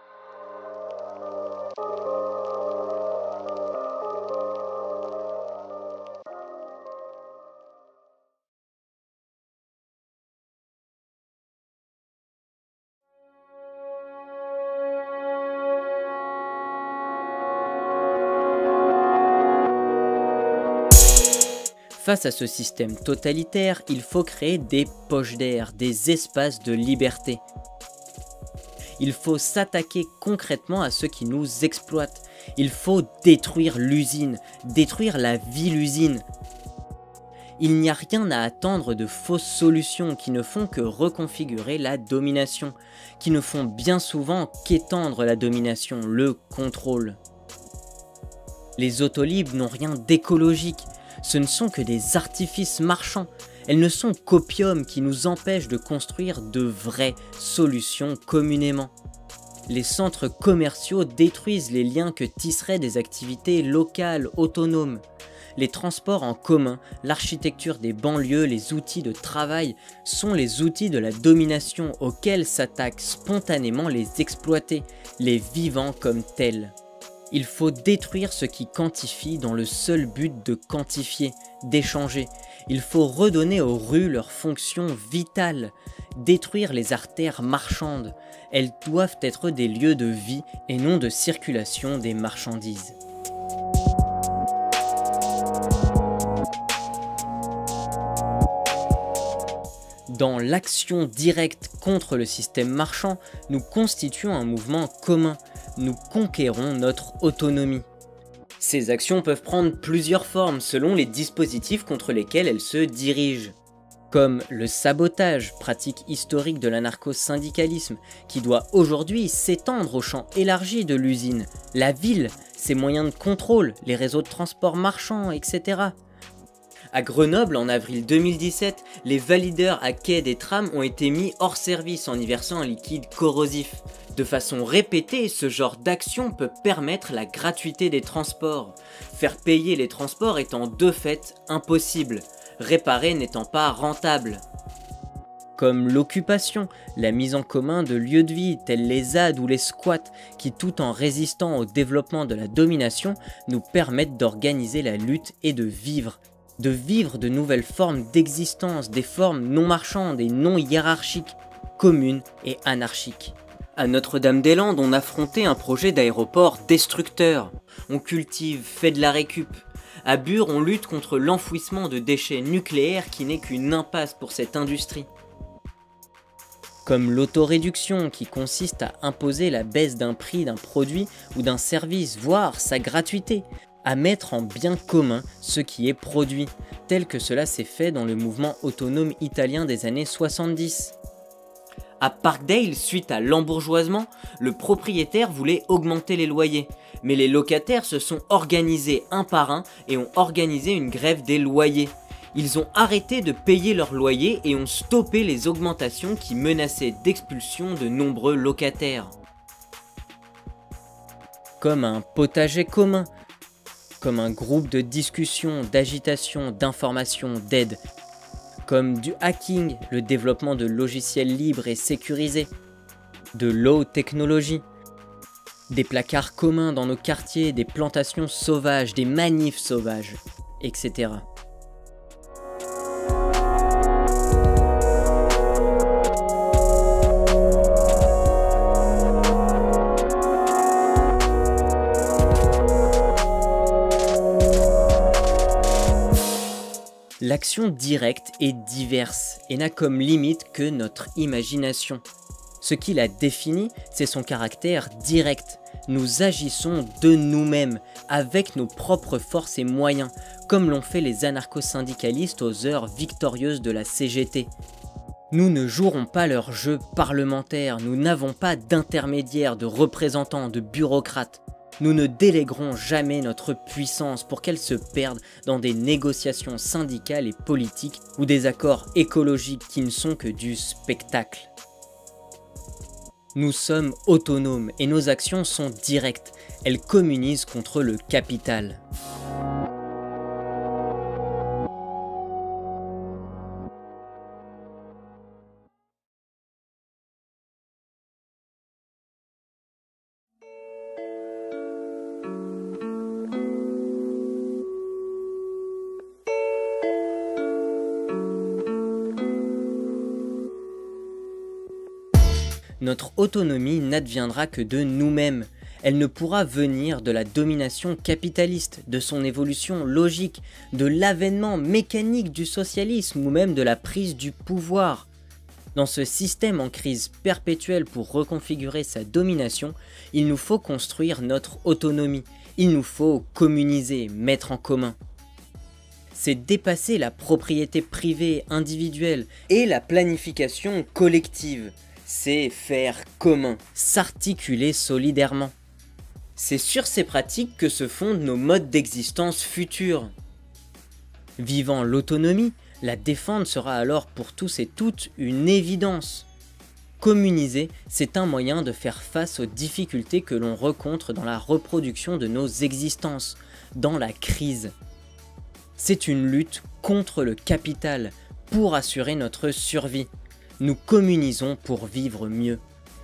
Face à ce système totalitaire, il faut créer des poches d'air, des espaces de liberté. Il faut s'attaquer concrètement à ceux qui nous exploitent. Il faut détruire l'usine, détruire la ville-usine. Il n'y a rien à attendre de fausses solutions qui ne font que reconfigurer la domination, qui ne font bien souvent qu'étendre la domination, le contrôle. Les autolibres n'ont rien d'écologique. Ce ne sont que des artifices marchands, elles ne sont qu'opium qui nous empêchent de construire de vraies solutions communément. Les centres commerciaux détruisent les liens que tisseraient des activités locales, autonomes. Les transports en commun, l'architecture des banlieues, les outils de travail sont les outils de la domination auxquels s'attaquent spontanément les exploités, les vivants comme tels. Il faut détruire ce qui quantifie dans le seul but de quantifier, d'échanger. Il faut redonner aux rues leur fonction vitale, détruire les artères marchandes. Elles doivent être des lieux de vie et non de circulation des marchandises. Dans l'action directe contre le système marchand, nous constituons un mouvement commun. Nous conquérons notre autonomie. Ces actions peuvent prendre plusieurs formes selon les dispositifs contre lesquels elles se dirigent. Comme le sabotage, pratique historique de l'anarcho-syndicalisme, qui doit aujourd'hui s'étendre au champ élargi de l'usine, la ville, ses moyens de contrôle, les réseaux de transport marchands, et cetera. À Grenoble, en avril deux mille dix-sept, les valideurs à quai des trams ont été mis hors service en y versant un liquide corrosif. De façon répétée, ce genre d'action peut permettre la gratuité des transports. Faire payer les transports étant de fait impossible, réparer n'étant pas rentable. Comme l'occupation, la mise en commun de lieux de vie tels les Z A D ou les squats qui, tout en résistant au développement de la domination, nous permettent d'organiser la lutte et de vivre. De vivre de nouvelles formes d'existence, des formes non marchandes et non hiérarchiques, communes et anarchiques. À Notre-Dame-des-Landes, on affrontait un projet d'aéroport destructeur. On cultive, fait de la récup. À Bure, on lutte contre l'enfouissement de déchets nucléaires qui n'est qu'une impasse pour cette industrie. Comme l'autoréduction qui consiste à imposer la baisse d'un prix d'un produit ou d'un service, voire sa gratuité, à mettre en bien commun ce qui est produit, tel que cela s'est fait dans le mouvement autonome italien des années soixante-dix. À Parkdale, suite à l'embourgeoisement, le propriétaire voulait augmenter les loyers, mais les locataires se sont organisés un par un et ont organisé une grève des loyers. Ils ont arrêté de payer leurs loyers et ont stoppé les augmentations qui menaçaient d'expulsion de nombreux locataires. Comme un potager commun, comme un groupe de discussion, d'agitation, d'information, d'aide, comme du hacking, le développement de logiciels libres et sécurisés, de low technologie, des placards communs dans nos quartiers, des plantations sauvages, des manifs sauvages, et cetera. L'action directe est diverse et n'a comme limite que notre imagination. Ce qui la définit, c'est son caractère direct, nous agissons de nous-mêmes, avec nos propres forces et moyens, comme l'ont fait les anarcho-syndicalistes aux heures victorieuses de la C G T. Nous ne jouerons pas leur jeu parlementaire, nous n'avons pas d'intermédiaires, de représentants, de bureaucrates. Nous ne déléguerons jamais notre puissance pour qu'elle se perde dans des négociations syndicales et politiques ou des accords écologiques qui ne sont que du spectacle. Nous sommes autonomes et nos actions sont directes. Elles communisent contre le capital. Notre autonomie n'adviendra que de nous-mêmes. Elle ne pourra venir de la domination capitaliste, de son évolution logique, de l'avènement mécanique du socialisme ou même de la prise du pouvoir. Dans ce système en crise perpétuelle pour reconfigurer sa domination, il nous faut construire notre autonomie, il nous faut communiser, mettre en commun. C'est dépasser la propriété privée, individuelle et la planification collective. C'est faire commun, s'articuler solidairement. C'est sur ces pratiques que se fondent nos modes d'existence futurs. Vivant l'autonomie, la défendre sera alors pour tous et toutes une évidence. Communiser, c'est un moyen de faire face aux difficultés que l'on rencontre dans la reproduction de nos existences, dans la crise. C'est une lutte contre le capital, pour assurer notre survie. Nous communisons pour vivre mieux.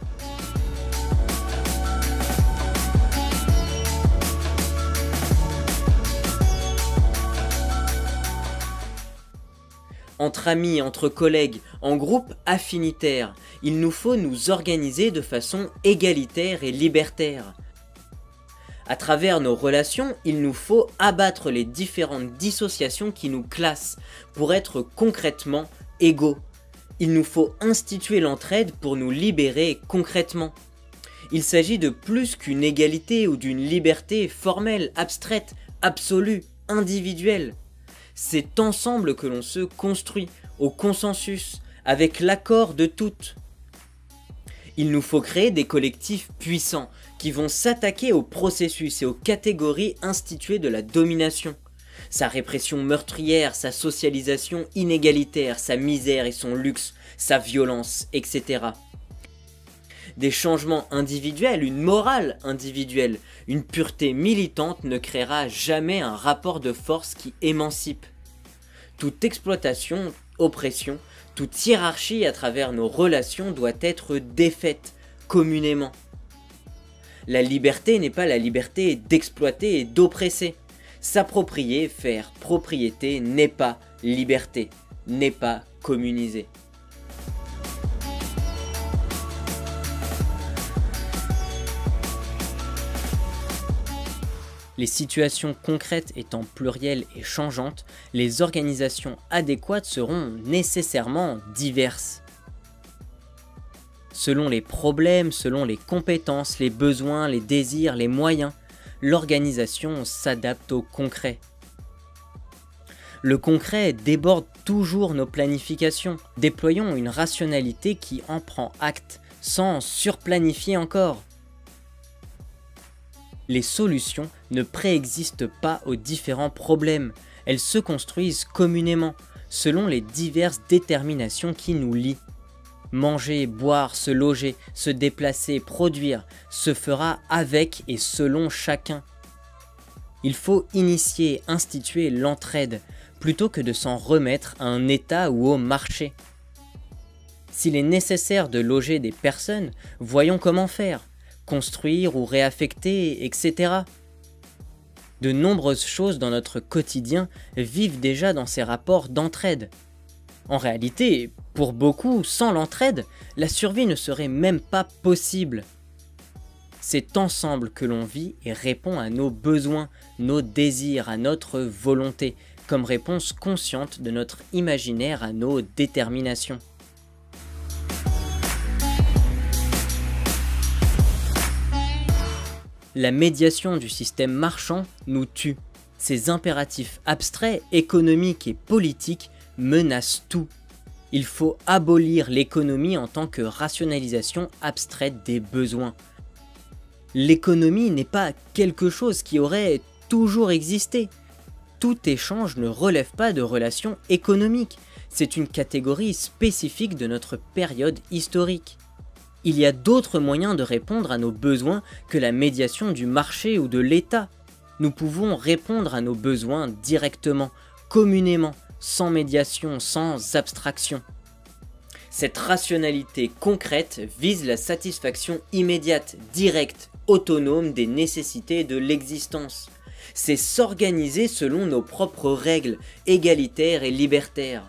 Entre amis, entre collègues, en groupe affinitaire, il nous faut nous organiser de façon égalitaire et libertaire. À travers nos relations, il nous faut abattre les différentes dissociations qui nous classent pour être concrètement égaux. Il nous faut instituer l'entraide pour nous libérer concrètement. Il s'agit de plus qu'une égalité ou d'une liberté formelle, abstraite, absolue, individuelle. C'est ensemble que l'on se construit, au consensus, avec l'accord de toutes. Il nous faut créer des collectifs puissants qui vont s'attaquer au processus et aux catégories instituées de la domination. Sa répression meurtrière, sa socialisation inégalitaire, sa misère et son luxe, sa violence, et cetera. Des changements individuels, une morale individuelle, une pureté militante ne créera jamais un rapport de force qui émancipe. Toute exploitation, oppression, toute hiérarchie à travers nos relations doit être défaite communément. La liberté n'est pas la liberté d'exploiter et d'oppresser. S'approprier, faire propriété n'est pas liberté, n'est pas communiser. Les situations concrètes étant plurielles et changeantes, les organisations adéquates seront nécessairement diverses. Selon les problèmes, selon les compétences, les besoins, les désirs, les moyens, l'organisation s'adapte au concret. Le concret déborde toujours nos planifications. Déployons une rationalité qui en prend acte, sans surplanifier encore. Les solutions ne préexistent pas aux différents problèmes, elles se construisent communément, selon les diverses déterminations qui nous lient. Manger, boire, se loger, se déplacer, produire, se fera avec et selon chacun. Il faut initier, instituer l'entraide, plutôt que de s'en remettre à un État ou au marché. S'il est nécessaire de loger des personnes, voyons comment faire. Construire ou réaffecter, et cetera. De nombreuses choses dans notre quotidien vivent déjà dans ces rapports d'entraide. En réalité, pour beaucoup, sans l'entraide, la survie ne serait même pas possible. C'est ensemble que l'on vit et répond à nos besoins, nos désirs, à notre volonté, comme réponse consciente de notre imaginaire à nos déterminations. La médiation du système marchand nous tue. Ces impératifs abstraits, économiques et politiques menacent tout. Il faut abolir l'économie en tant que rationalisation abstraite des besoins. L'économie n'est pas quelque chose qui aurait toujours existé. Tout échange ne relève pas de relations économiques. C'est une catégorie spécifique de notre période historique. Il y a d'autres moyens de répondre à nos besoins que la médiation du marché ou de l'État. Nous pouvons répondre à nos besoins directement, communément, sans médiation, sans abstraction. Cette rationalité concrète vise la satisfaction immédiate, directe, autonome des nécessités de l'existence. C'est s'organiser selon nos propres règles, égalitaires et libertaires.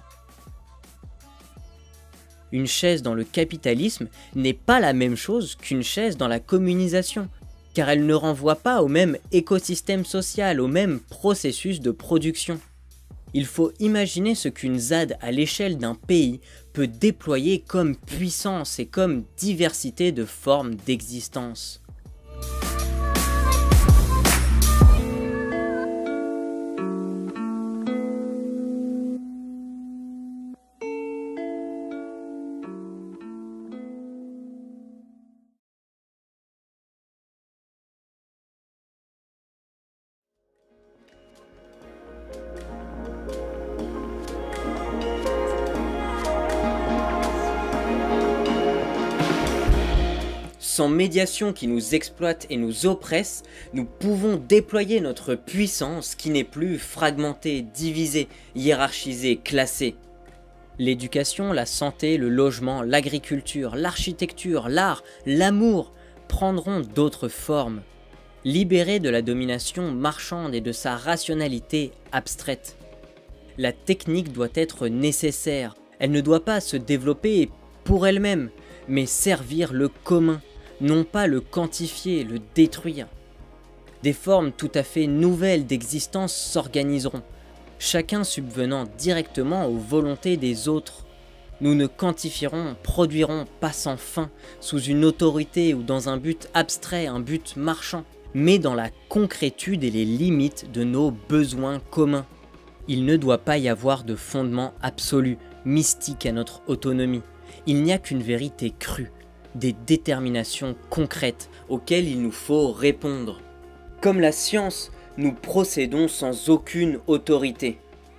Une chaise dans le capitalisme n'est pas la même chose qu'une chaise dans la communisation, car elle ne renvoie pas au même écosystème social, au même processus de production. Il faut imaginer ce qu'une Z A D à l'échelle d'un pays peut déployer comme puissance et comme diversité de formes d'existence. Sans médiation qui nous exploite et nous oppresse, nous pouvons déployer notre puissance qui n'est plus fragmentée, divisée, hiérarchisée, classée. L'éducation, la santé, le logement, l'agriculture, l'architecture, l'art, l'amour prendront d'autres formes, libérées de la domination marchande et de sa rationalité abstraite. La technique doit être nécessaire, elle ne doit pas se développer pour elle-même, mais servir le commun. Non pas le quantifier, le détruire. Des formes tout à fait nouvelles d'existence s'organiseront, chacun subvenant directement aux volontés des autres. Nous ne quantifierons, produirons pas sans fin, sous une autorité ou dans un but abstrait, un but marchand, mais dans la concrétude et les limites de nos besoins communs. Il ne doit pas y avoir de fondement absolu, mystique à notre autonomie. Il n'y a qu'une vérité crue. Des déterminations concrètes auxquelles il nous faut répondre. Comme la science, nous procédons sans aucune autorité.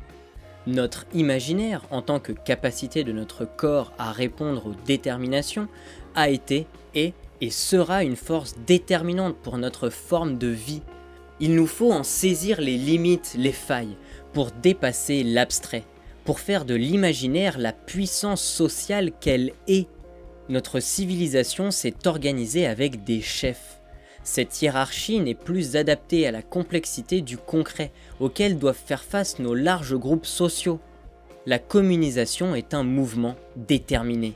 Notre imaginaire, en tant que capacité de notre corps à répondre aux déterminations, a été, est et sera une force déterminante pour notre forme de vie. Il nous faut en saisir les limites, les failles, pour dépasser l'abstrait, pour faire de l'imaginaire la puissance sociale qu'elle est. Notre civilisation s'est organisée avec des chefs. Cette hiérarchie n'est plus adaptée à la complexité du concret, auquel doivent faire face nos larges groupes sociaux. La communisation est un mouvement déterminé.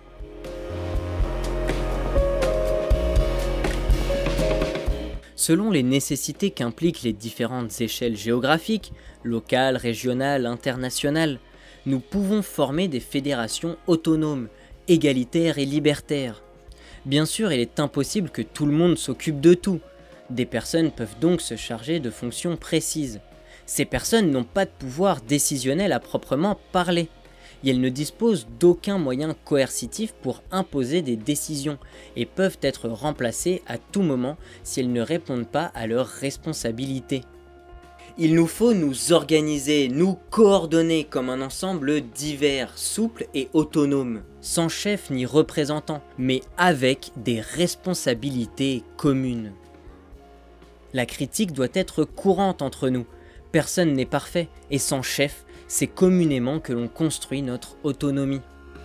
Selon les nécessités qu'impliquent les différentes échelles géographiques, locales, régionales, internationales, nous pouvons former des fédérations autonomes, égalitaire et libertaire. Bien sûr, il est impossible que tout le monde s'occupe de tout. Des personnes peuvent donc se charger de fonctions précises. Ces personnes n'ont pas de pouvoir décisionnel à proprement parler. Et elles ne disposent d'aucun moyen coercitif pour imposer des décisions et peuvent être remplacées à tout moment si elles ne répondent pas à leurs responsabilités. Il nous faut nous organiser, nous coordonner comme un ensemble divers, souple et autonome, sans chef ni représentant, mais avec des responsabilités communes. La critique doit être courante entre nous. Personne n'est parfait, et sans chef, c'est communément que l'on construit notre autonomie.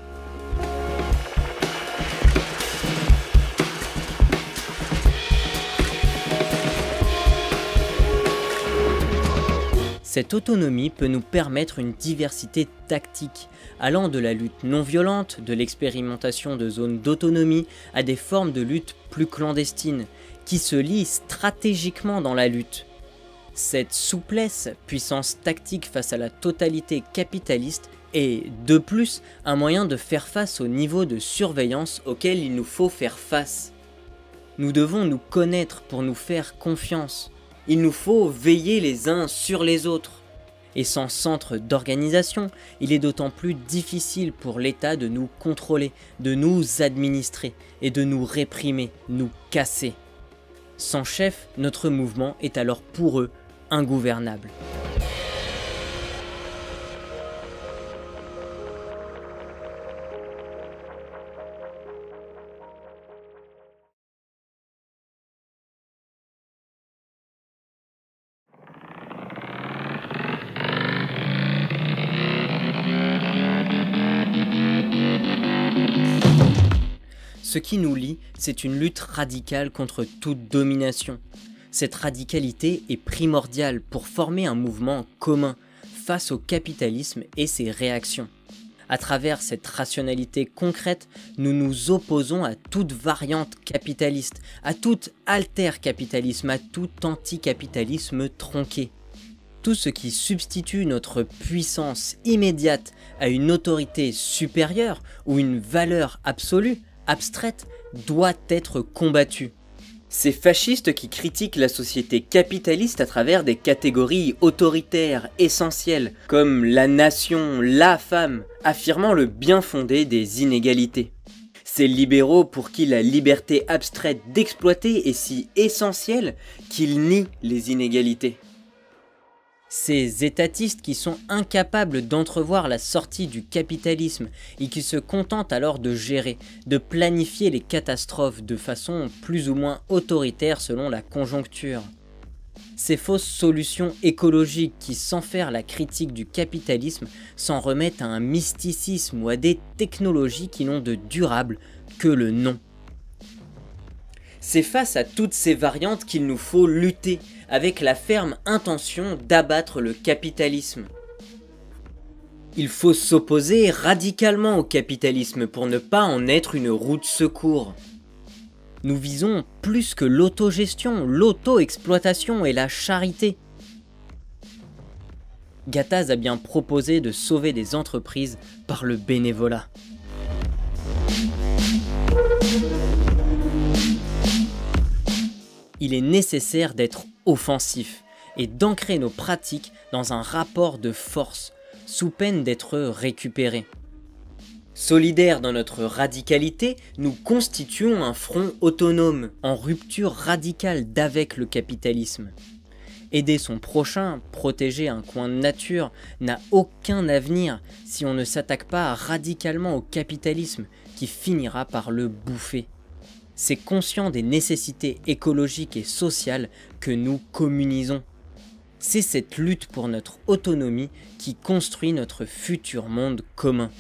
Cette autonomie peut nous permettre une diversité tactique, allant de la lutte non violente, de l'expérimentation de zones d'autonomie, à des formes de lutte plus clandestines, qui se lient stratégiquement dans la lutte. Cette souplesse, puissance tactique face à la totalité capitaliste, est, de plus, un moyen de faire face au niveau de surveillance auquel il nous faut faire face. Nous devons nous connaître pour nous faire confiance. Il nous faut veiller les uns sur les autres. Et sans centre d'organisation, il est d'autant plus difficile pour l'État de nous contrôler, de nous administrer et de nous réprimer, nous casser. Sans chef, notre mouvement est alors pour eux ingouvernable. Ce qui nous lie, c'est une lutte radicale contre toute domination. Cette radicalité est primordiale pour former un mouvement commun face au capitalisme et ses réactions. À travers cette rationalité concrète, nous nous opposons à toute variante capitaliste, à tout alter-capitalisme, à tout anticapitalisme tronqué. Tout ce qui substitue notre puissance immédiate à une autorité supérieure ou une valeur absolue, abstraite, doit être combattue. Ces fascistes qui critiquent la société capitaliste à travers des catégories autoritaires essentielles, comme la nation, la femme, affirmant le bien fondé des inégalités. Ces libéraux pour qui la liberté abstraite d'exploiter est si essentielle qu'ils nient les inégalités. Ces étatistes qui sont incapables d'entrevoir la sortie du capitalisme et qui se contentent alors de gérer, de planifier les catastrophes de façon plus ou moins autoritaire selon la conjoncture. Ces fausses solutions écologiques qui, sans faire la critique du capitalisme, s'en remettent à un mysticisme ou à des technologies qui n'ont de durable que le nom. C'est face à toutes ces variantes qu'il nous faut lutter, avec la ferme intention d'abattre le capitalisme. Il faut s'opposer radicalement au capitalisme pour ne pas en être une roue de secours. Nous visons plus que l'autogestion, l'auto-exploitation et la charité. Gattaz a bien proposé de sauver des entreprises par le bénévolat. Il est nécessaire d'être offensif et d'ancrer nos pratiques dans un rapport de force, sous peine d'être récupérés. Solidaires dans notre radicalité, nous constituons un front autonome, en rupture radicale d'avec le capitalisme. Aider son prochain, protéger un coin de nature, n'a aucun avenir si on ne s'attaque pas radicalement au capitalisme qui finira par le bouffer. C'est conscient des nécessités écologiques et sociales que nous communisons. C'est cette lutte pour notre autonomie qui construit notre futur monde commun.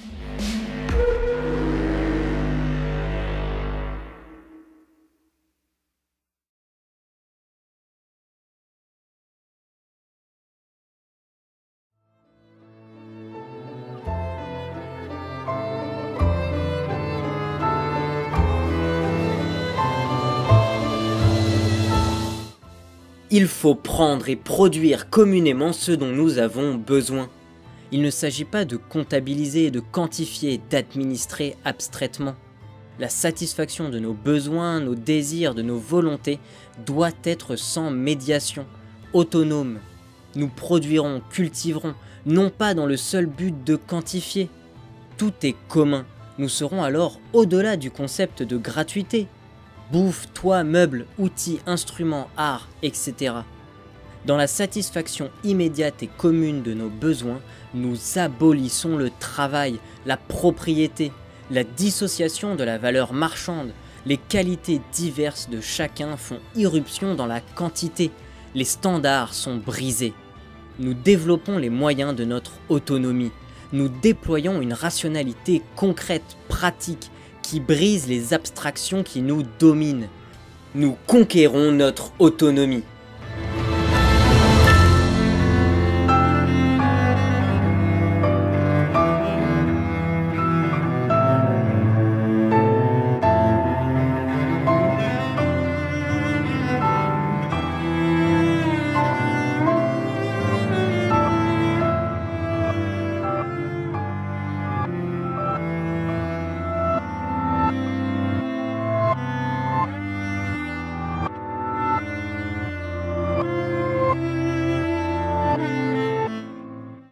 Il faut prendre et produire communément ce dont nous avons besoin. Il ne s'agit pas de comptabiliser, de quantifier, d'administrer abstraitement. La satisfaction de nos besoins, nos désirs, de nos volontés doit être sans médiation, autonome. Nous produirons, cultiverons, non pas dans le seul but de quantifier. Tout est commun. Nous serons alors au-delà du concept de gratuité. Bouffe, toit, meubles, outils, instruments, art, et cetera. Dans la satisfaction immédiate et commune de nos besoins, nous abolissons le travail, la propriété, la dissociation de la valeur marchande. Les qualités diverses de chacun font irruption dans la quantité. Les standards sont brisés. Nous développons les moyens de notre autonomie. Nous déployons une rationalité concrète, pratique, qui brise les abstractions qui nous dominent. Nous conquérons notre autonomie.